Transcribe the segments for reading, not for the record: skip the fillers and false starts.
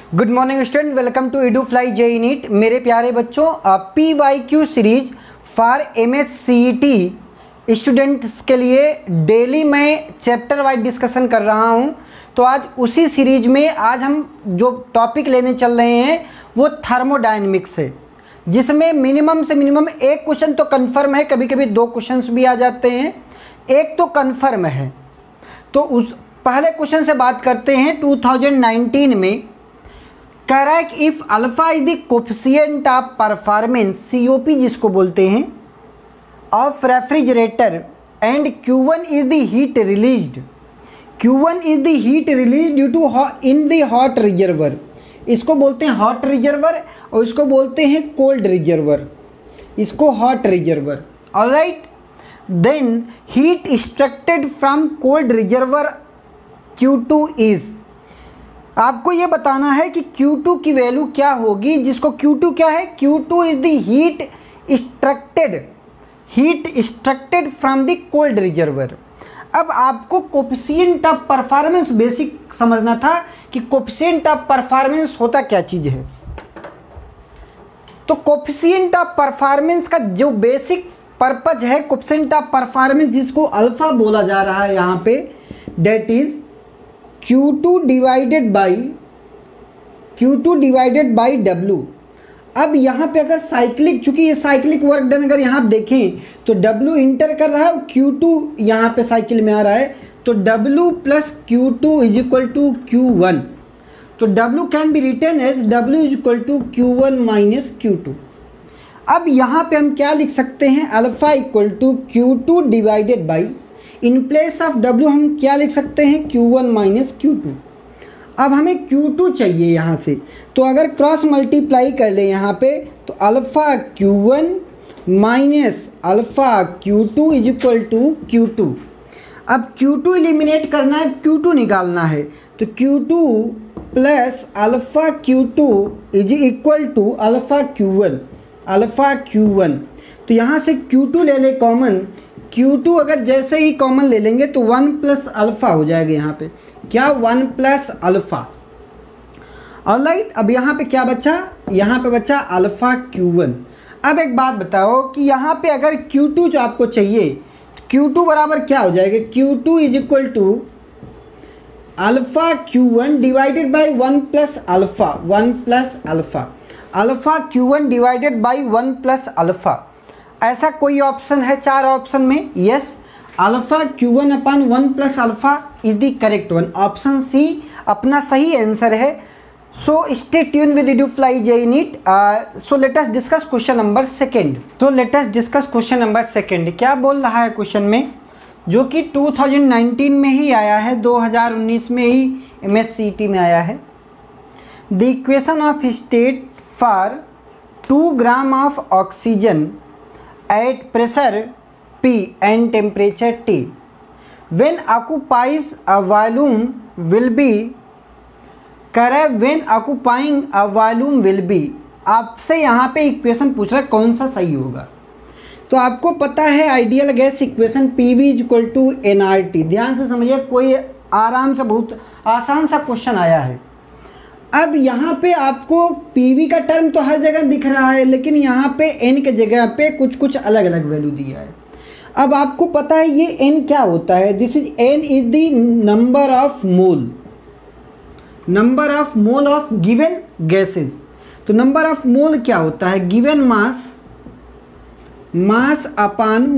Good morning student, welcome to EduFly JEE NEET। मेरे प्यारे बच्चों, PYQ series for MHCET students के लिए डेली मैं चैप्टर वाइज डिस्कशन कर रहा हूं। तो आज उसी सीरीज में आज हम जो टॉपिक लेने चल रहे हैं वो थर्मोडायनेमिक्स है, जिसमें मिनिमम से मिनिमम एक क्वेश्चन तो कन्फर्म है, कभी कभी दो क्वेश्चंस भी आ जाते हैं, एक तो कन्फर्म है। तो उस पहले क्वेश्चन से बात करते हैं। 2019 में कह रहा है कि if alpha is the coefficient of performance, COP जिसको बोलते हैं, of refrigerator and Q1 is the heat released, Q1 is the heat release due to in the hot reservoir. इसको बोलते हैं हॉट रिजर्वर और इसको बोलते हैं कोल्ड रिजर्वर, इसको hot reservoir. Alright, then heat extracted from cold reservoir Q2 is, आपको ये बताना है कि Q2 की वैल्यू क्या होगी, जिसको Q2 क्या है, Q2 is the heat extracted from the cold reservoir. अब आपको कोफिशिएंट ऑफ परफॉर्मेंस बेसिक समझना था कि कोफिशिएंट ऑफ परफॉर्मेंस होता क्या चीज़ है। तो कोफिशिएंट ऑफ परफॉर्मेंस का जो बेसिक पर्पज है, कोफिशिएंट ऑफ परफॉर्मेंस जिसको अल्फा बोला जा रहा है यहाँ पे, that is Q2 divided by W। अब यहाँ पे अगर साइक्लिक, चूंकि ये साइक्लिक वर्क डन अगर यहाँ आप देखें तो W इंटर कर रहा है, Q2 यहाँ पे साइकिल में आ रहा है, तो W plus Q2 is equal to Q1। तो W can be written as W is equal to Q1 minus Q2। अब यहाँ पे हम क्या लिख सकते हैं, alpha equal to Q2 divided by, in place of W हम क्या लिख सकते हैं, Q1 माइनस Q2। अब हमें Q2 चाहिए यहाँ से, तो अगर क्रॉस मल्टीप्लाई कर ले यहाँ पे, तो alpha Q1 minus alpha Q2 is equal to Q2। अब Q2 एलिमिनेट करना है, Q2 निकालना है, तो Q2 plus alpha Q2 is equal to alpha Q1। तो यहाँ से Q2 ले ले कॉमन, Q2 अगर जैसे ही कॉमन ले लेंगे तो 1 प्लस अल्फ़ा हो जाएगा यहाँ पे, क्या 1 प्लस अल्फ़ा। ऑलराइट, अब यहाँ पे क्या बचा, यहाँ पे बचा अल्फ़ा Q1। अब एक बात बताओ कि यहाँ पे अगर Q2 जो आपको चाहिए, तो Q2 बराबर क्या हो जाएगा, Q2 is equal to alpha Q1 divided by 1 plus alpha, alpha Q1 divided by 1 plus alpha. ऐसा कोई ऑप्शन है चार ऑप्शन में? यस, अल्फ़ा Q1 अपन 1 plus alpha is the correct one. Option C अपना सही आंसर है। So stay tune with EduFly JEE NEET। So let us discuss question number second. क्या बोल रहा है क्वेश्चन में, जो कि 2019 में ही आया है, 2019 में ही MHCET में आया है। The equation of state for 2 gram of oxygen at pressure P and temperature T when occupies a volume will be, कह रहा है when occupying a volume will be। आपसे यहाँ पे इक्वेशन पूछ रहा है कौन सा सही होगा। तो आपको पता है ideal gas equation PV is equal to nRT। ध्यान से समझिए, कोई आराम से बहुत आसान सा क्वेश्चन आया है। अब यहाँ पे आपको PV का टर्म तो हर जगह दिख रहा है, लेकिन यहाँ पे N के जगह पे कुछ अलग अलग वैल्यू दिया है। अब आपको पता है ये N क्या होता है, this is N is the number of mole of given gases. तो नंबर ऑफ मोल क्या होता है, गिवन मास अपान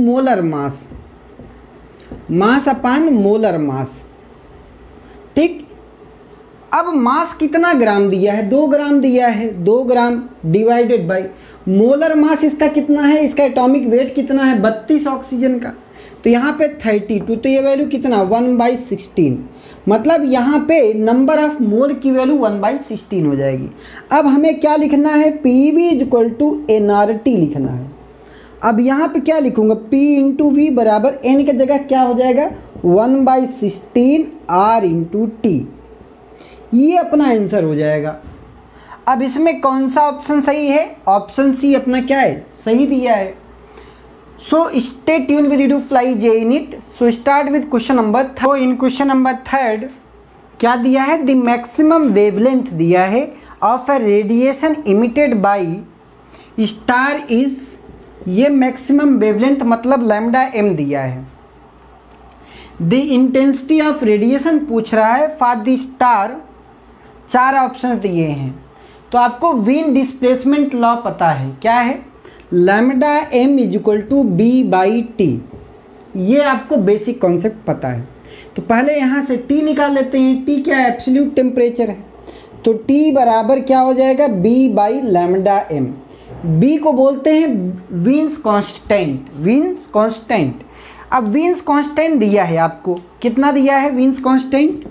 मोलर मास। ठीक, अब मास कितना ग्राम दिया है, 2 ग्राम दिया है, 2 gram divided by molar mass इसका कितना है, इसका एटॉमिक वेट कितना है, 32 ऑक्सीजन का, तो यहाँ पे 32, तो ये वैल्यू कितना 1/16। मतलब यहाँ पे नंबर ऑफ मोल की वैल्यू 1/16 हो जाएगी। अब हमें क्या लिखना है, PV is equal to nRT लिखना है। अब यहाँ पे क्या लिखूँगा, P इंटू V बराबर N की जगह क्या हो जाएगा 1/16 R इंटू T। ये अपना आंसर हो जाएगा। अब इसमें कौन सा ऑप्शन सही है, ऑप्शन सी अपना क्या है, सही दिया है। So stay tune with EduFly JEE NEET। So start with question number 3। In question number 3 क्या दिया है, द मैक्सिमम वेवलेंथ दिया है of a radiation emitted by star is, ये मैक्सिमम वेवलेंथ मतलब लैम्डा एम दिया है। द इंटेंसिटी ऑफ रेडिएशन पूछ रहा है फॉर द स्टार, 4 ऑप्शन दिए हैं। तो आपको वीन डिस्प्लेसमेंट लॉ पता है, क्या है, lambda M is equal to B by T, ये आपको बेसिक कॉन्सेप्ट पता है। तो पहले यहाँ से T निकाल लेते हैं। T क्या है, एब्सोल्यूट टेम्परेचर है। तो T बराबर क्या हो जाएगा, B by lambda M. B को बोलते हैं वीन्स कांस्टेंट, वीन्स कांस्टेंट। अब वीन्स कांस्टेंट दिया है आपको, कितना दिया है वीन्स कांस्टेंट,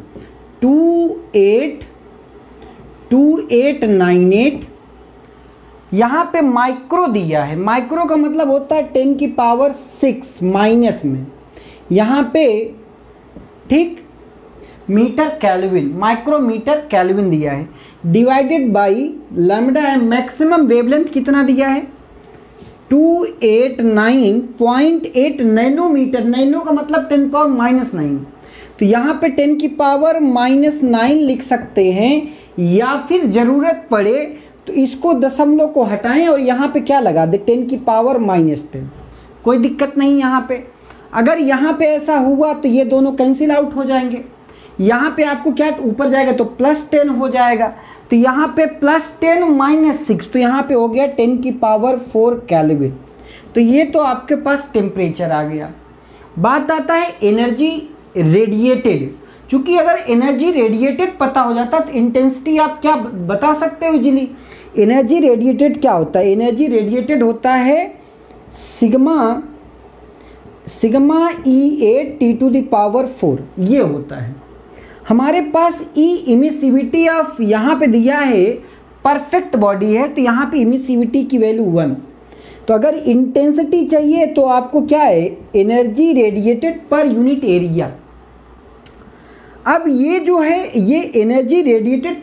2898। यहाँ पे माइक्रो दिया है, माइक्रो का मतलब होता है 10⁻⁶ माइनस में, यहाँ पे ठीक मीटर केल्विन, माइक्रोमीटर केल्विन दिया है, divided by lambda M. Maximum wavelength कितना दिया है, 289.8 नैनोमीटर, नैनो का मतलब 10⁻⁹। तो यहाँ पे 10⁻⁹ लिख सकते हैं, या फिर ज़रूरत पड़े तो इसको दशमलव को हटाएं और यहाँ पे क्या लगा दे, 10⁻⁻10। कोई दिक्कत नहीं यहाँ पे। अगर यहाँ पे ऐसा हुआ तो ये दोनों कैंसिल आउट हो जाएंगे। यहाँ पे आपको क्या ऊपर जाएगा तो +10 हो जाएगा। तो यहाँ पे +10 - 6, तो यहाँ पे हो गया 10⁻⁴ केल्विन। तो ये तो आपके पास टेम्परेचर आ गया। बात आता है एनर्जी रेडिएटेड। चूँकि अगर एनर्जी रेडिएटेड पता हो जाता तो इंटेंसिटी आप क्या बता सकते हो इजीली। एनर्जी रेडिएटेड क्या होता है, एनर्जी रेडिएटेड होता है सिग्मा E8T⁴ ये होता है। हमारे पास ई इमिसिविटी ऑफ यहाँ पे दिया है, परफेक्ट बॉडी है तो यहाँ पे इमिसिविटी की वैल्यू 1। तो अगर इंटेंसिटी चाहिए तो आपको क्या है, energy radiated per unit area. अब ये जो है ये एनर्जी रेडिएटेड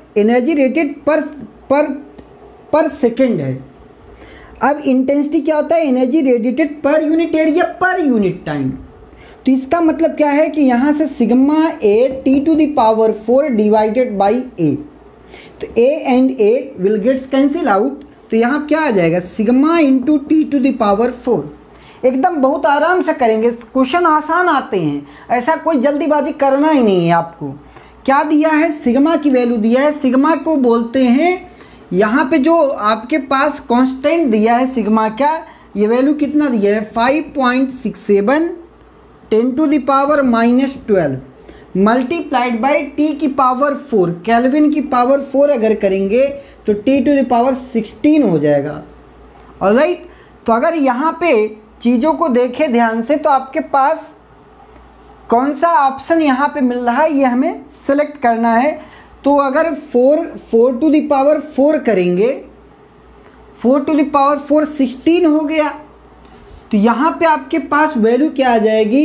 पर सेकेंड है। अब इंटेंसिटी क्या होता है, energy radiated per unit area per unit time. तो इसका मतलब क्या है कि यहाँ से sigma A T⁴ divided by A, तो A and A will gets cancel out. तो यहाँ क्या आ जाएगा, सिग्मा इंटू T⁴। एकदम बहुत आराम से करेंगे, क्वेश्चन आसान आते हैं, ऐसा कोई जल्दीबाजी करना ही नहीं है आपको। क्या दिया है, सिग्मा की वैल्यू दिया है। सिग्मा को बोलते हैं, यहाँ पे जो आपके पास कांस्टेंट दिया है सिग्मा का, ये वैल्यू कितना दिया है, 5.67 10⁻⁻12 मल्टीप्लाइड बाई T⁴ केल्विन की पावर 4 अगर करेंगे तो T⁻16 हो जाएगा। ऑलराइट। तो अगर यहाँ पे चीज़ों को देखें ध्यान से तो आपके पास कौन सा ऑप्शन यहाँ पे मिल रहा है ये हमें सेलेक्ट करना है। तो अगर 4⁴ करेंगे, 4⁴ 16 हो गया। तो यहाँ पे आपके पास वैल्यू क्या आ जाएगी,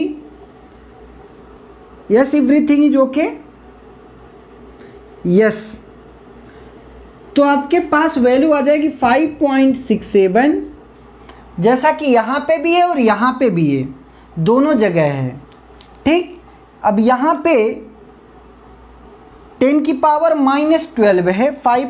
yes everything is okay, yes. तो आपके पास वैल्यू आ जाएगी 5.67, जैसा कि यहाँ पे भी है और यहाँ पे भी है, दोनों जगह है। ठीक। अब यहाँ पे 10⁻⁻12 है,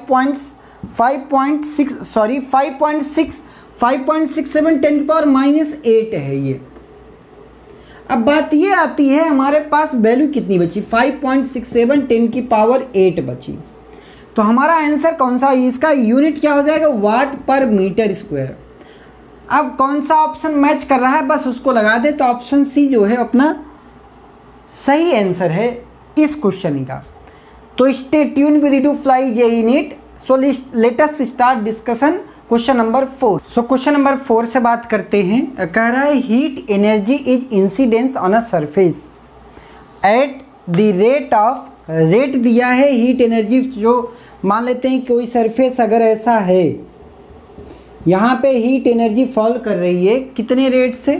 5.67 10⁻8 है ये। अब बात ये आती है, हमारे पास वैल्यू कितनी बची, 5.67 10⁻8 बची। तो हमारा आंसर कौन सा, इसका यूनिट क्या हो जाएगा, वाट/मीटर²। अब कौन सा ऑप्शन मैच कर रहा है बस उसको लगा दे। तो ऑप्शन सी जो है अपना सही आंसर है इस क्वेश्चन का। तो stay tune with EduFly JEE NEET. So let us start discussion question number 4। So question number 4 से बात करते हैं। कह रहा है heat energy is incidence on a surface at the rate of, rate दिया है हीट एनर्जी, जो मान लेते हैं कोई सरफेस अगर ऐसा है, यहाँ पे हीट एनर्जी फॉल कर रही है, कितने रेट से,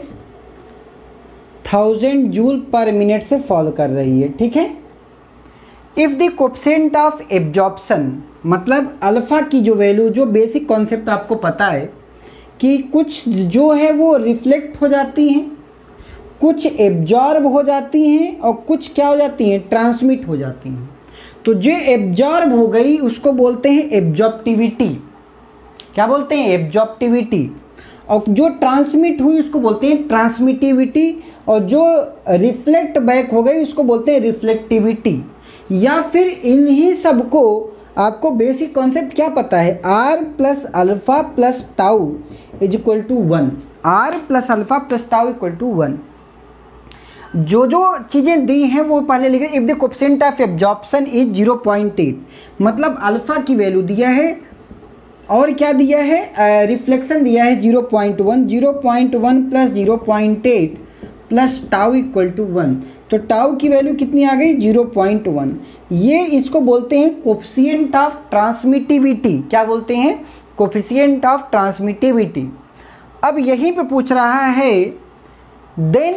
1000 जूल/मिनट से फॉल कर रही है। ठीक है। If the coefficient of absorption, मतलब अल्फ़ा की जो वैल्यू, जो बेसिक कॉन्सेप्ट आपको पता है कि कुछ जो है वो रिफ्लेक्ट हो जाती हैं, कुछ एब्जॉर्ब हो जाती हैं और कुछ क्या हो जाती हैं, ट्रांसमिट हो जाती हैं। तो जो एब्जॉर्ब हो गई उसको बोलते हैं एब्जॉर्प्टिविटी। क्या बोलते हैं, एब्जॉर्प्टिविटी। और जो ट्रांसमिट हुई उसको बोलते हैं ट्रांसमिटिविटी, और जो रिफ्लेक्ट बैक हो गई उसको बोलते हैं रिफ्लेक्टिविटी। या फिर इन्हीं सब को आपको बेसिक कॉन्सेप्ट क्या पता है, R plus alpha plus tau is equal to 1। R plus alpha plus tau equal to 1। जो जो चीज़ें दी हैं वो पहले लिखे। If the coefficient of absorption is 0.8, मतलब अल्फ़ा की वैल्यू दिया है और क्या दिया है, रिफ्लेक्शन दिया है 0.1। 0.1 plus 0.8 plus tau equal to 1। तो टाउ की वैल्यू कितनी आ गई, 0.1। ये इसको बोलते हैं कोएफिशिएंट ऑफ ट्रांसमिटिविटी। क्या बोलते हैं, कोएफिशिएंट ऑफ ट्रांसमिटिविटी। अब यहीं पे पूछ रहा है then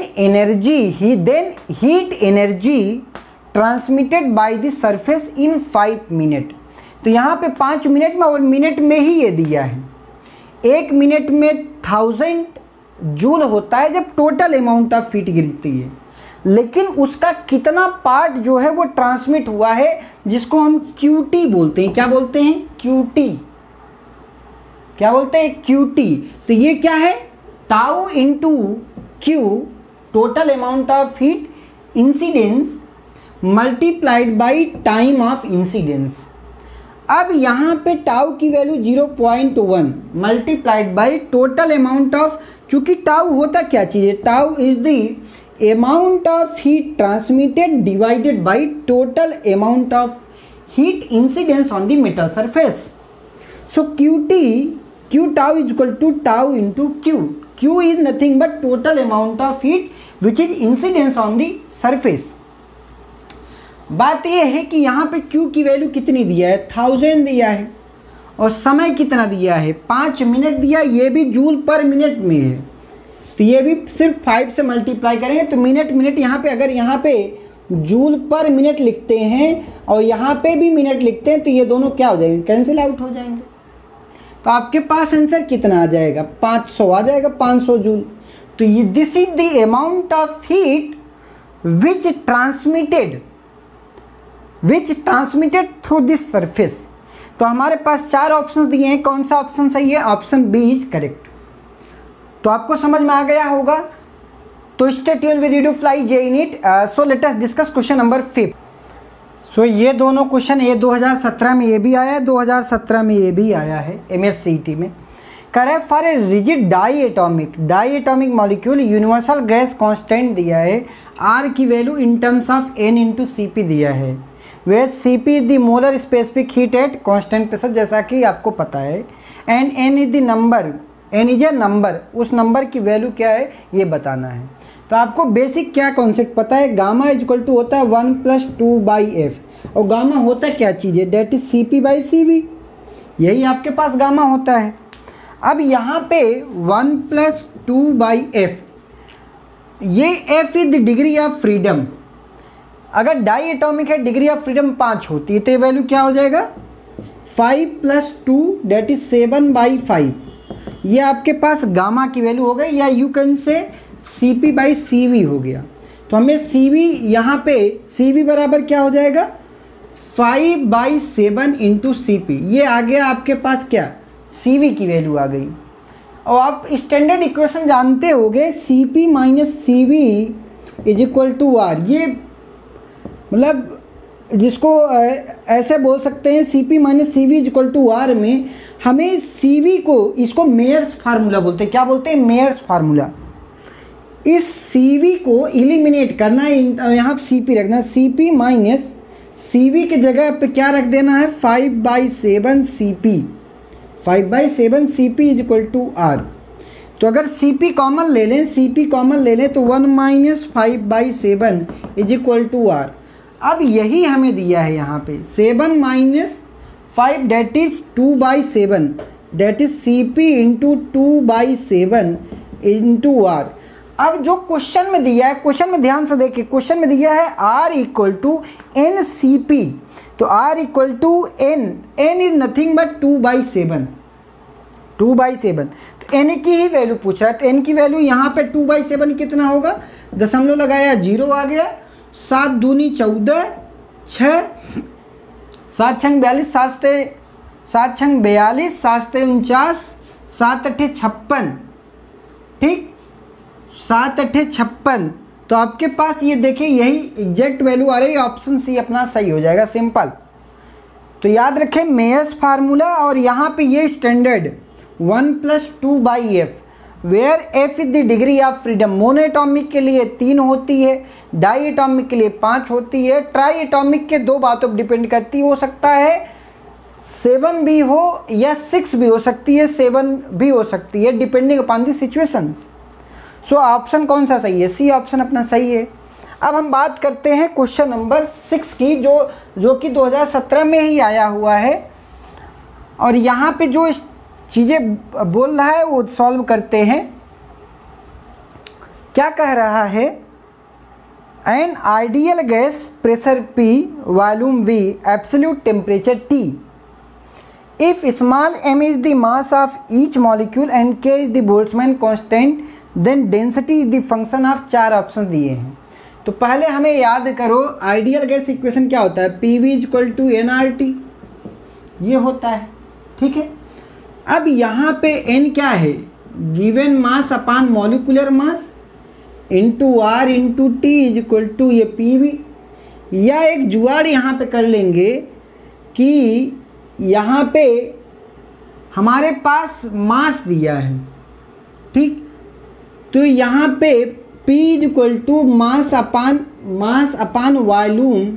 heat energy transmitted by the surface in 5 minute. तो यहाँ पे 5 मिनट में और मिनट में ही ये दिया है। 1 मिनट में 1000 जूल होता है जब टोटल अमाउंट ऑफ हीट गिरती है, लेकिन उसका कितना पार्ट जो है वो ट्रांसमिट हुआ है, जिसको हम क्यूटी बोलते हैं। क्या बोलते हैं, क्यूटी। क्या बोलते हैं, क्यूटी। तो ये क्या है, tau into Q, total amount of heat incidence multiplied by time of incidence. अब यहाँ पे टाउ की value 0.1 multiplied by total amount of, चूँकि टाउ होता क्या चीज़ है, tau is the amount of heat transmitted divided by total amount of heat incidence on the metal surface. So Q tau is equal to tau into Q. Q is nothing but total amount of heat which is incidence on the surface. बात यह है कि यहाँ पे Q की value कितनी दिया है, 1000 दिया है, और समय कितना दिया है, 5 मिनट दिया। ये भी जूल पर मिनट में है, तो ये भी सिर्फ 5 से मल्टीप्लाई करेंगे तो मिनट यहाँ पे, अगर यहाँ पे जूल पर मिनट लिखते हैं और यहाँ पे भी मिनट लिखते हैं तो ये दोनों क्या हो जाएंगे, कैंसिल आउट हो जाएंगे। तो आपके पास आंसर कितना आ जाएगा, 500 आ जाएगा, 500 जूल। तो ये this is the amount of heat which transmitted through this surface. तो हमारे पास 4 ऑप्शन दिए हैं, कौन सा ऑप्शन सही है, ऑप्शन बी इज करेक्ट। तो आपको समझ में आ गया होगा। तो stay tuned with EduFly JEE NEET। So let us discuss question number 5। So ये दोनों क्वेश्चन, ये 2017 में ये भी आया है, 2017 में ये भी आया है MSCT में। करे for a rigid diatomic molecule universal gas constant दिया है, R की वैल्यू in terms of N into Cp दिया है, where Cp is the molar specific heat at constant pressure, जैसा कि आपको पता है, and N is the number, N is a number, उस नंबर की वैल्यू क्या है ये बताना है। तो आपको बेसिक क्या कॉन्सेप्ट पता है, गामा इज इक्वल टू होता है 1 + 2/f, और गामा होता क्या चीज़ है, डेट इज Cp/Cv, यही आपके पास गामा होता है। अब यहाँ पे 1 + 2/f, ये f is the degree of freedom. अगर डाई एटॉमिक है डिग्री ऑफ फ्रीडम 5 होती है, तो ये वैल्यू क्या हो जाएगा, 5 + 2 डेट इज 7/5। ये आपके पास गामा की वैल्यू हो गई, या यू कैन से Cp/Cv हो गया। तो हमें Cv यहाँ पे Cv बराबर क्या हो जाएगा, 5/7 इंटू Cp। ये आ गया आपके पास क्या, Cv की वैल्यू आ गई। और आप स्टैंडर्ड इक्वेशन जानते होगे, Cp - Cv is equal to R। ये मतलब जिसको ऐसे बोल सकते हैं, Cp - Cv is equal to R में हमें Cv को, इसको मेयर्स फार्मूला बोलते हैं। क्या बोलते हैं, मेयर्स फार्मूला। इस Cv को एलिमिनेट करना है, यहाँ Cp रखना, Cp - Cv के जगह पे क्या रख देना है, 5/7 Cp, 5/7 Cp is equal to R। तो अगर Cp कॉमन ले लें, Cp कॉमन ले लें तो 1 - 5/7 इज इक्वल टू R। अब यही हमें दिया है यहाँ पे 7 - 5 that is 2/7, that is Cp into 2/7 into R। अब जो क्वेश्चन में दिया है, क्वेश्चन में ध्यान से देखिए, क्वेश्चन में दिया है R = NCp। तो R = N is nothing but 2/7, 2/7। तो N की ही वैल्यू पूछ रहा है, तो N की वैल्यू यहाँ पे 2/7 कितना होगा, दशमलव लगाया 0 आ गया, 7 दूनी 14, 6, 7 छंग 42, 7 छंग 42, 7 49, 7 अट्ठे 56, ठीक, 7 अट्ठे 56। तो आपके पास ये देखिए यही एग्जैक्ट वैल्यू आ रही है, ऑप्शन सी अपना सही हो जाएगा, सिंपल। तो याद रखें मेयर्स फार्मूला, और यहाँ पे ये standard 1 + 2/f, where f is the degree of freedom. Monoatomic के लिए 3 होती है, डाई एटॉमिक के लिए 5 होती है, ट्राई एटॉमिक के 2 बातों पर डिपेंड करती है, हो सकता है 7 भी हो या 6 भी हो सकती है, 7 भी हो सकती है, depending upon the situations. So option कौन सा सही है? सी ऑप्शन अपना सही है। अब हम बात करते हैं क्वेश्चन नंबर 6 की, जो कि 2017 में ही आया हुआ है, और यहाँ पे जो चीज़ें बोल रहा है वो सॉल्व करते हैं। क्या कह रहा है? An ideal gas pressure P, volume V, absolute temperature T, if small m is the mass of each molecule and k is the Boltzmann constant, then density is the function of. 4 option दिए हैं। तो पहले हमें याद करो ideal gas equation क्या होता है, PV = nRT, ये होता है, ठीक है। अब यहाँ पे n क्या है, given mass upon molecular mass into R into T = ये PV, या एक जुगाड़ यहाँ पे कर लेंगे कि यहाँ पे हमारे पास मास दिया है, ठीक, तो यहाँ पे P = मास अपॉन वॉल्यूम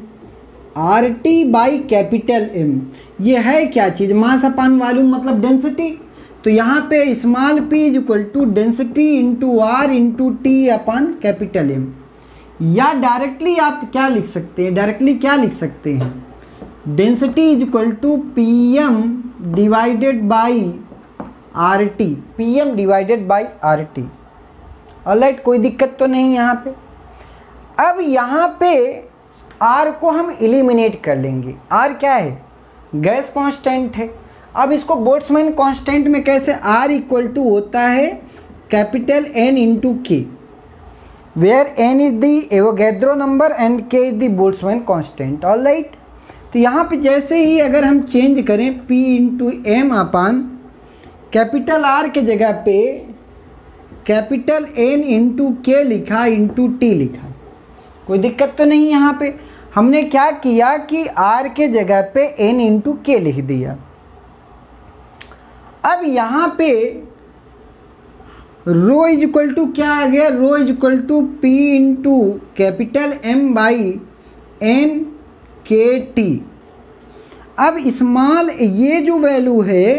RT/M। ये है क्या चीज़, मास अपॉन वॉल्यूम मतलब डेंसिटी। तो यहाँ पे small p = density into R into T/M। या डायरेक्टली आप क्या लिख सकते हैं, डायरेक्टली क्या लिख सकते हैं, density = PM divided by RT, PM divided by RT। Alright, कोई दिक्कत तो नहीं यहाँ पे। अब यहाँ पे R को हम एलिमिनेट कर लेंगे। R क्या है, गैस कांस्टेंट है। अब इसको बोल्ट्जमैन कांस्टेंट में कैसे, R = होता है capital N into K, where N is the Avogadro number and K is the Boltzmann constant. Alright, तो यहाँ पे जैसे ही अगर हम चेंज करें P into M upon capital R के जगह पे कैपिटल N इंटू K लिखा इंटू T लिखा, कोई दिक्कत तो नहीं। यहाँ पे हमने क्या किया कि R के जगह पे N इंटू K लिख दिया। अब यहाँ पे रो इज इक्वल टू क्या आ गया, rho is equal to P into capital M/N KT। अब स्मॉल ये जो वैल्यू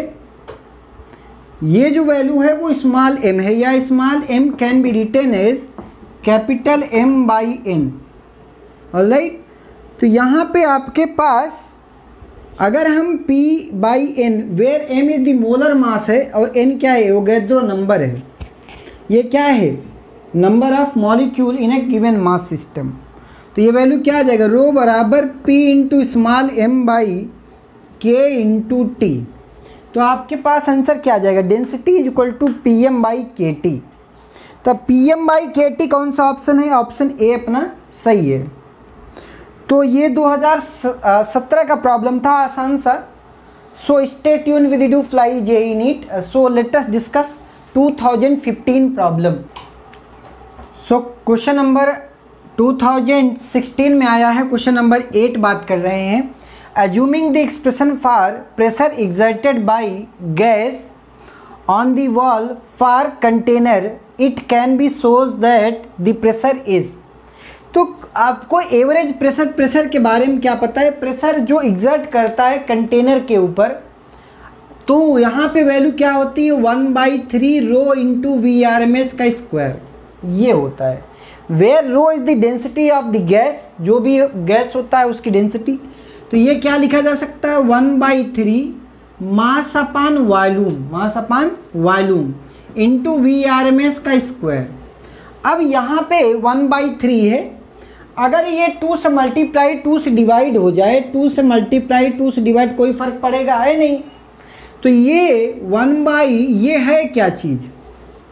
है वो स्मॉल m है, या small m can be written as capital M/N। Alright, तो यहाँ पे आपके पास अगर हम P/N, where m is the molar mass है और n क्या है, एवोगैड्रो नंबर है, ये क्या है, number of molecule in a given mass system. तो ये वैल्यू क्या आ जाएगा, रो बराबर P into small m/K into T। तो आपके पास आंसर क्या आ जाएगा, density is equal to PM/KT। तो PM/KT कौन सा ऑप्शन है, ऑप्शन ए अपना सही है। तो ये 2017 का प्रॉब्लम था, आसान सा। So stay tune with EduFly JEE NEET. So let us discuss 2015 problem. So question number 2016 में आया है, क्वेश्चन नंबर 8 बात कर रहे हैं। Assuming the expression for pressure exerted by gas on the wall for container, it can be shown that the pressure is। तो आपको average pressure के बारे में क्या पता है, प्रेशर जो एग्जर्ट करता है कंटेनर के ऊपर, तो यहाँ पे वैल्यू क्या होती है, 1/3 रो इंटू VRMS का स्क्वायर, ये होता है। Where rho is the density of the gas, जो भी गैस होता है उसकी डेंसिटी। तो ये क्या लिखा जा सकता है, 1/3 mass upon volume into VRMS का स्क्वायर। अब यहाँ पे 1/3 है, अगर ये 2 से मल्टीप्लाई 2 से डिवाइड हो जाए, 2 से मल्टीप्लाई 2 से डिवाइड, कोई फ़र्क पड़ेगा है नहीं। तो ये 1/, ये है क्या चीज़,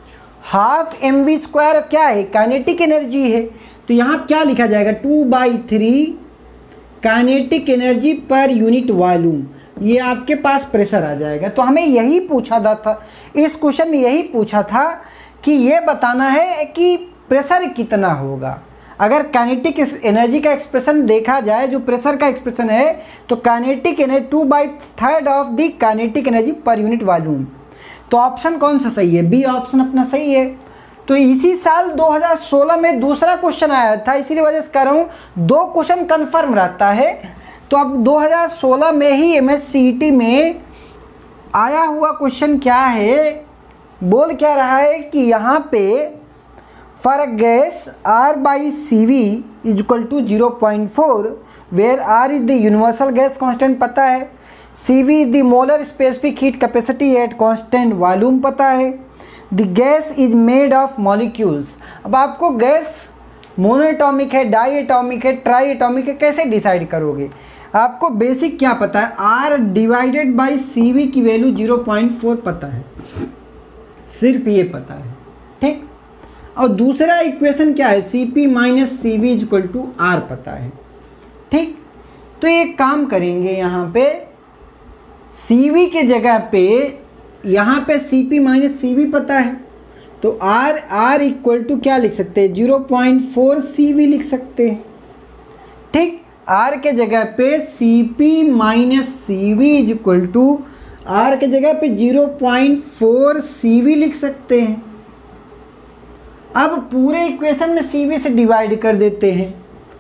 हाफ mv² क्या है, काइनेटिक एनर्जी है। तो यहाँ क्या लिखा जाएगा, 2/3 kinetic energy per unit volume, ये आपके पास प्रेशर आ जाएगा। तो हमें यही पूछा था, इस क्वेश्चन में यही पूछा था कि ये बताना है कि प्रेशर कितना होगा। अगर काइनेटिक एनर्जी का एक्सप्रेशन देखा जाए, जो प्रेशर का एक्सप्रेशन है, तो kinetic energy 2/3 of the kinetic energy per unit volume. तो ऑप्शन कौन सा सही है, बी ऑप्शन अपना सही है। तो इसी साल 2016 में दूसरा क्वेश्चन आया था, इसीलिए वजह से कह रहा हूँ 2 क्वेश्चन कन्फर्म रहता है। तो अब 2016 में ही MSCET में आया हुआ क्वेश्चन क्या है, बोल क्या रहा है कि यहाँ पे for gas R/CV is equal to 0.4 where R is the universal gas constant पता है, CV is the molar specific heat capacity at constant volume पता है, the gas is made of molecules. अब आपको गैस मोनोएटॉमिक है, diatomic है, triatomic है, कैसे डिसाइड करोगे। आपको बेसिक क्या पता है, R/CV की वैल्यू 0.4 पता है, सिर्फ ये पता है, ठीक। और दूसरा इक्वेशन क्या है, CP - CV is equal to R पता है, ठीक। तो एक काम करेंगे, यहाँ पे CV के जगह पे यहाँ पे CP - CV पता है, तो R इक्वल टू क्या लिख सकते हैं, 0.4 CV लिख सकते हैं, ठीक। R के जगह पे CP - CV is equal to R के जगह पे 0.4 CV लिख सकते हैं। अब पूरे इक्वेशन में CV से डिवाइड कर देते हैं,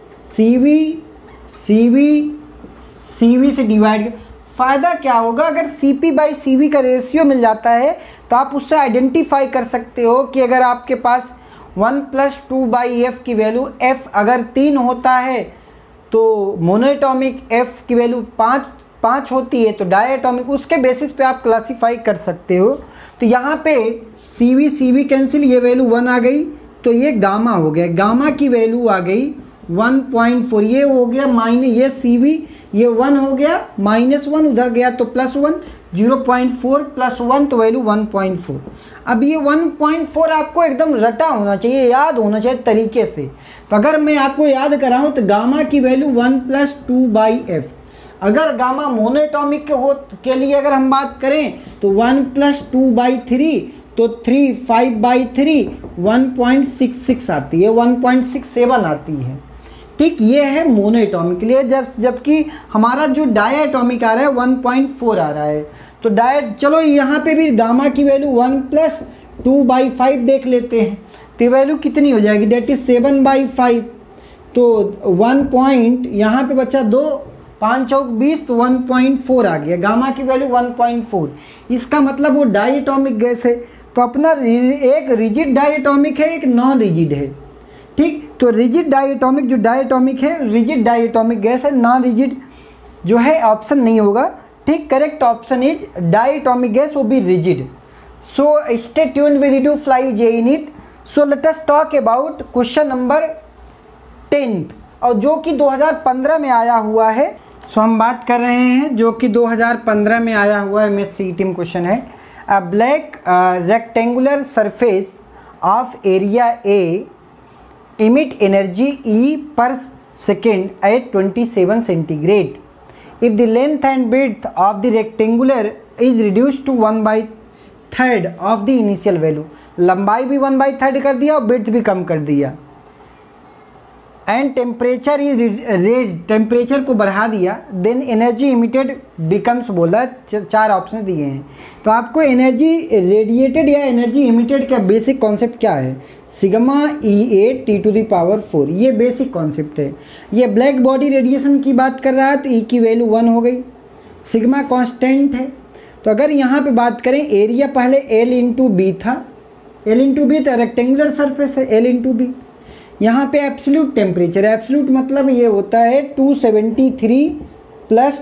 CV से डिवाइड। फ़ायदा क्या होगा, अगर CP/CV का रेशियो मिल जाता है तो आप उससे आइडेंटिफाई कर सकते हो कि अगर आपके पास 1 + 2/F की वैल्यू, F अगर 3 होता है तो मोनोएटॉमिक, F की वैल्यू 5 होती है तो डायएटॉमिक, उसके बेसिस पे आप क्लासीफाई कर सकते हो। तो यहाँ पे CV कैंसिल, ये वैल्यू 1 आ गई, तो ये गामा हो गया, गामा की वैल्यू आ गई 1.4, ये हो गया माइनस, ये CV ये 1 हो गया, -1 उधर गया तो +1, 0.4 + 1 तो वैल्यू 1.4। अब ये 1.4 आपको एकदम रटा होना चाहिए, याद होना चाहिए तरीके से। तो अगर मैं आपको याद कराऊं तो गामा की वैल्यू 1 + 2/F। अगर गामा मोनोएटॉमिक के लिए अगर हम बात करें तो 1 + 2/3 तो 3, 5/3 1.66 आती है, 1.67 आती है, ठीक। ये है मोनोएटॉमिक के लिए, जबकि हमारा जो डायएटॉमिक आ रहा है 1.4 आ रहा है। तो चलो यहाँ पे भी गामा की वैल्यू 1 + 2/5 देख लेते हैं, तो वैल्यू कितनी हो जाएगी, डेट इज 7/5। तो 1 पॉइंट यहाँ पे बचा 2, 5 चौक 20, तो 1.4 आ गया, गामा की वैल्यू 1.4। इसका मतलब वो डायएटॉमिक गैस है। तो अपना एक रिजिड डायएटॉमिक है, एक नॉन रिजिड है, ठीक। तो रिजिड डायएटॉमिक, जो डायएटॉमिक है रिजिड डायएटॉमिक गैस है, नॉन रिजिड जो है ऑप्शन नहीं होगा, ठीक। Correct option is diatomic gas वो भी rigid. So stay tuned with EduFly JEE NEET। So let us talk about question number 10, और जो कि 2015 में आया हुआ है। सो हम बात कर रहे हैं जो कि 2015 में आया हुआ MSCET में क्वेश्चन है। A black rectangular surface of area A emit energy E/second at 27 centigrade. If the length and width of the rectangular is reduced to 1/3 of the initial value, लंबाई भी 1/3 कर दिया और विड्थ भी कम कर दिया, and temperature is raised, temperature को बढ़ा दिया, देन एनर्जी इमिटेड बिकम्स, बोला 4 ऑप्शन दिए हैं। तो आपको एनर्जी रेडिएटेड या एनर्जी इमिटेड का बेसिक कॉन्सेप्ट क्या है, सिग्मा E8 T⁴, ये बेसिक कॉन्सेप्ट है। ये ब्लैक बॉडी रेडिएशन की बात कर रहा है तो E की वैल्यू 1 हो गई, सिग्मा कांस्टेंट है। तो अगर यहाँ पे बात करें, एरिया पहले L/B था, L/B तो रेक्टेंगुलर सरफेस है, L/B। यहाँ पे एब्सोल्यूट टेम्परेचर, एब्सोल्यूट मतलब ये होता है 273 +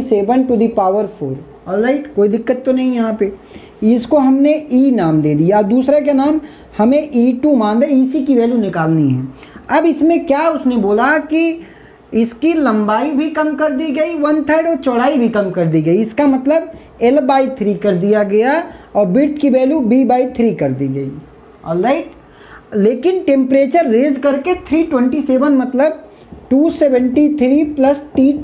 27⁴। ऑलराइट, कोई दिक्कत तो नहीं यहाँ पे। इसको हमने E नाम दे दिया, दूसरा क्या नाम, हमें E2 मान दे, EC की वैल्यू निकालनी है। अब इसमें क्या उसने बोला कि इसकी लंबाई भी कम कर दी गई 1/3 और चौड़ाई भी कम कर दी गई, इसका मतलब L/3 कर दिया गया और विड्थ की वैल्यू B/3 कर दी गई। ऑलराइट। लेकिन टेम्परेचर रेज करके 327 मतलब 273 plus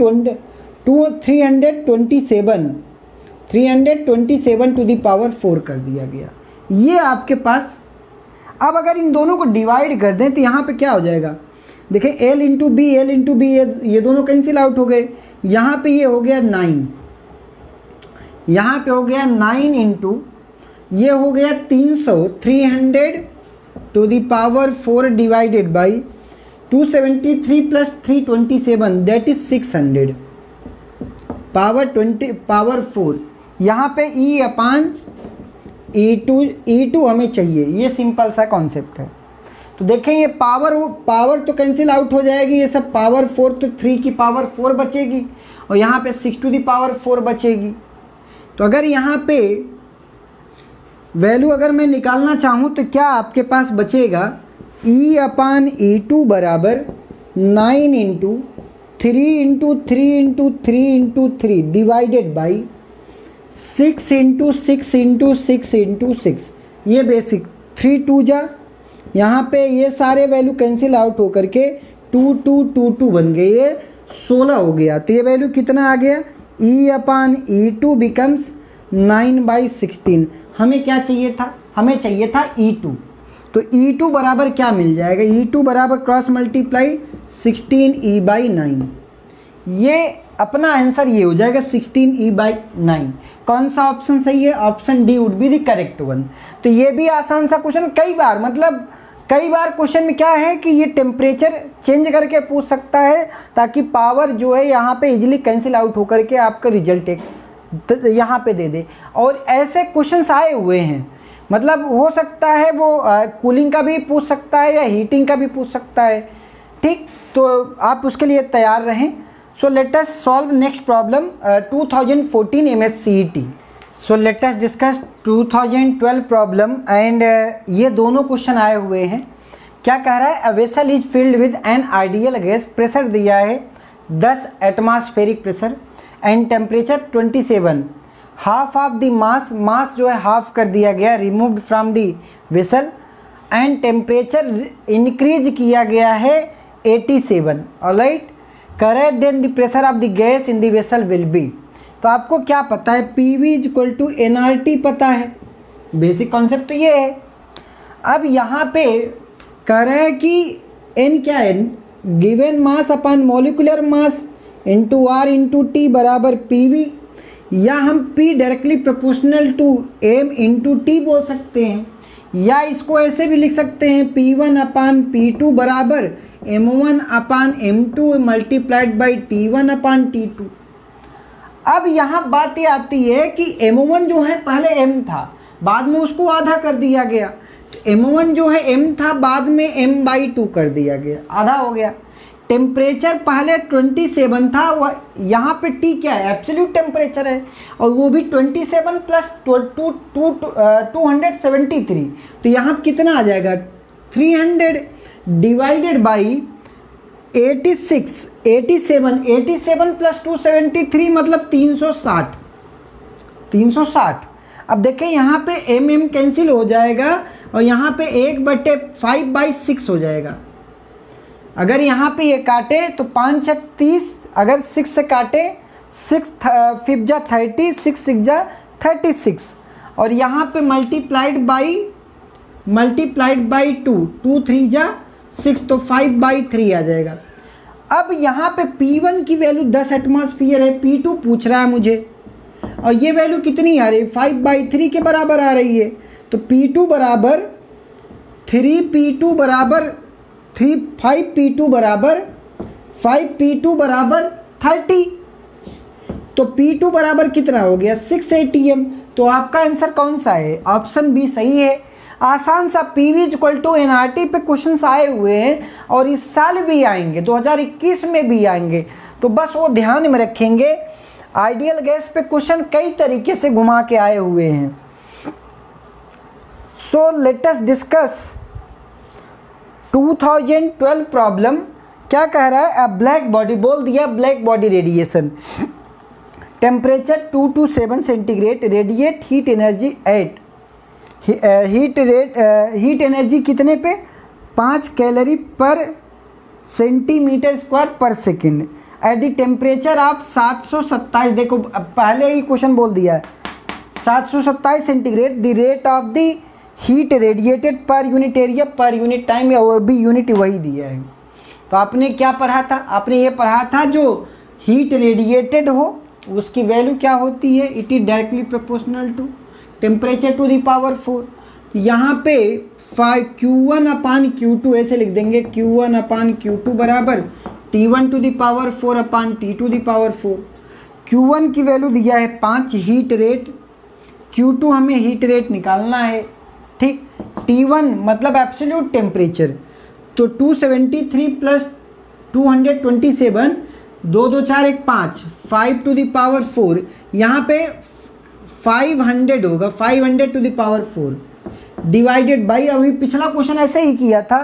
T327 to the power 4 कर दिया गया। ये आपके पास, अब अगर इन दोनों को डिवाइड कर दें तो यहाँ पे क्या हो जाएगा, देखें L इंटू बी ये दोनों कैंसिल आउट हो गए। यहाँ पे ये हो गया 9, यहाँ पे हो गया 9 इंटू ये हो गया 300 to the power 4 divided by 273 plus 327 that is 600 power 4। यहाँ पे E अपान E2 हमें चाहिए, ये सिंपल सा कॉन्सेप्ट है। तो देखें ये पावर तो कैंसिल आउट हो जाएगी, ये सब पावर 4 तो 3 की पावर 4 बचेगी और यहाँ पे 6 टू द पावर 4 बचेगी। तो अगर यहाँ पे वैल्यू अगर मैं निकालना चाहूँ तो क्या आपके पास बचेगा, E अपान E2 बराबर 9 into 3 divided by 6 into 6 into 6 into 6, ये बेसिक 3 2 जा, यहाँ पे ये सारे वैल्यू कैंसिल आउट हो करके 2 बन गए, ये 16 हो गया। तो ये वैल्यू कितना आ गया, E अपान E2 बिकम्स 9/16। हमें क्या चाहिए था, हमें चाहिए था E2। तो E2 बराबर क्या मिल जाएगा, E2 बराबर क्रॉस मल्टीप्लाई 16E/9। ये अपना आंसर ये हो जाएगा 16E/9। कौन सा ऑप्शन सही है, option D would be the correct one. तो ये भी आसान सा क्वेश्चन, कई बार क्वेश्चन में क्या है कि ये टेम्परेचर चेंज करके पूछ सकता है ताकि पावर जो है यहाँ पे इजीली कैंसिल आउट होकर के आपका रिजल्ट एक यहाँ पे दे दे। और ऐसे क्वेश्चंस आए हुए हैं, मतलब हो सकता है वो कूलिंग का भी पूछ सकता है या हीटिंग का भी पूछ सकता है, ठीक। तो आप उसके लिए तैयार रहें। So let us solve next problem 2014 MSCET। So let us discuss 2012 problem and ये दोनों क्वेश्चन आए हुए हैं। क्या कह रहा है, a vessel is filled with an ideal gas, pressure दिया है 10 atmospheric pressure and temperature 27, half of the mass जो है हाफ कर दिया गया, removed from the vessel and temperature increase किया गया है 87, alright. Correct, then the pressure of the gas in the vessel will be. तो आपको क्या पता है, PV इक्वल टू nRT पता है, बेसिक कॉन्सेप्ट तो ये है। अब यहाँ पे कह रहा है कि n क्या है, given mass upon molecular mass into R into T बराबर PV, या हम P directly proportional to M into T बोल सकते हैं, या इसको ऐसे भी लिख सकते हैं P1 अपान P2 बराबर M1 upon M2 multiplied by T1 upon T2। अब यहाँ बात ये आती है कि M1 जो है पहले M था, बाद में उसको आधा कर दिया गया। तो M1 जो है M था, बाद में M/2 कर दिया गया, आधा हो गया। टेम्परेचर पहले 27 था, वह यहाँ पे T क्या है, एब्सोल्यूट टेम्परेचर है, और वो भी 27 प्लस 273। तो यहाँ कितना आ जाएगा, 300 डिवाइडेड बाई 87 प्लस 273 मतलब 360। अब देखें यहाँ पे mm कैंसिल हो जाएगा और यहाँ पे 1/5/6 हो जाएगा। अगर यहाँ पे ये काटे तो 5 6 30, अगर 6 से काटे 6 5 जा 30, 6 6 जा 36, और यहाँ पे मल्टीप्लाइड बाई 2 3 जा 6, तो 5/3 आ जाएगा। अब यहाँ पे P1 की वैल्यू 10 एटमॉस्फेयर है, P2 पूछ रहा है मुझे, और ये वैल्यू कितनी आ रही है, 5/3 के बराबर आ रही है। तो P2 बराबर 5P2 बराबर 30। तो P2 बराबर कितना हो गया, 6 ATM। तो आपका आंसर कौन सा है, ऑप्शन बी सही है। आसान सा PV इक्वल टू nRT पे क्वेश्चन आए हुए हैं और इस साल भी आएंगे, 2021 में भी आएंगे, तो बस वो ध्यान में रखेंगे। आइडियल गैस पे क्वेश्चन कई तरीके से घुमा के आए हुए हैं। So let us discuss 2012 problem. क्या कह रहा है, अ ब्लैक बॉडी, बोल दिया black body radiation, temperature 2 to 7 centigrade, radiate heat energy at heat energy कितने पे, 5 calorie per centimetre square per second. At the temperature आप 727, देखो पहले ही क्वेश्चन बोल दिया है, 727 centigrade the rate of the heat radiated per unit area per unit time, या वो भी यूनिट वही दिया है। तो आपने क्या पढ़ा था, आपने ये पढ़ा था जो हीट रेडिएटेड हो उसकी वैल्यू क्या होती है, it is directly proportional to temperature to the power 4। यहाँ पे Q1 अपान Q2 ऐसे लिख देंगे, Q1 अपान Q2 बराबर T1 to the power 4 upon T to the power 4। Q1 की वैल्यू दिया है 5 हीट रेट, Q2 हमें हीट रेट निकालना है, ठीक। T1 मतलब एब्सोल्यूट टेम्परेचर, तो 273 प्लस 227, 2 2 4 1 5, 5 टू द पावर 4, यहाँ पे 500 होगा, 500 to the power 4 divided by, अभी पिछला क्वेश्चन ऐसे ही किया था,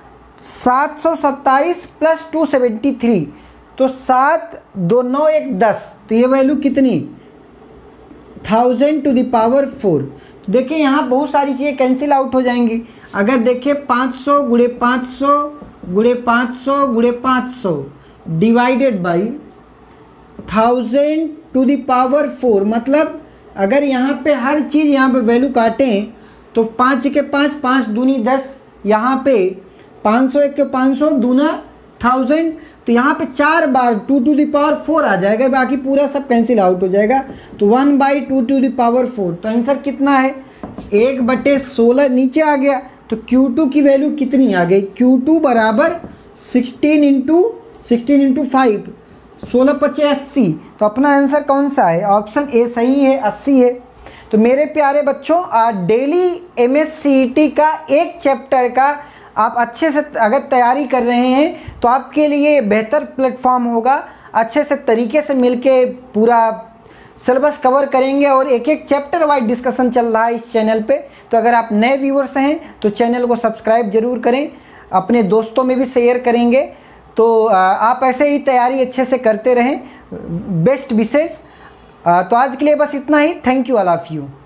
727 प्लस 273, तो 7 2 9 1 10, तो ये वैल्यू कितनी, 1000 टू द पावर 4। देखिए यहाँ बहुत सारी चीज़ें कैंसिल आउट हो जाएंगी। अगर देखिए 500 गुणे 500 गुणे 500 गुणे 500 divided by 1000 to the power 4, मतलब अगर यहाँ पे हर चीज़ यहाँ पे वैल्यू काटें तो 5 के 5, 5 दूनी 10, यहाँ पे 500 1 के 500 दूना 1000, तो यहाँ पे 4 बार 2 टू द पावर 4 आ जाएगा, बाकी पूरा सब कैंसिल आउट हो जाएगा, तो 1/2 टू द पावर 4। तो आंसर कितना है, 1/16 नीचे आ गया। तो Q2 की वैल्यू कितनी आ गई, Q2 बराबर 16 इंटू 5, 16 × 80। तो अपना आंसर कौन सा है, ऑप्शन ए सही है, 80 है। तो मेरे प्यारे बच्चों, डेली MSCET का एक चैप्टर का आप अच्छे से अगर तैयारी कर रहे हैं तो आपके लिए बेहतर प्लेटफॉर्म होगा। अच्छे से तरीके से मिलके पूरा सिलेबस कवर करेंगे और एक एक चैप्टर वाइज डिस्कशन चल रहा है इस चैनल पे। तो अगर आप नए व्यूअर्स हैं तो चैनल को सब्सक्राइब जरूर करें, अपने दोस्तों में भी शेयर करेंगे। तो आप ऐसे ही तैयारी अच्छे से करते रहें। Best wishes. तो आज के लिए बस इतना ही। Thank you all of you.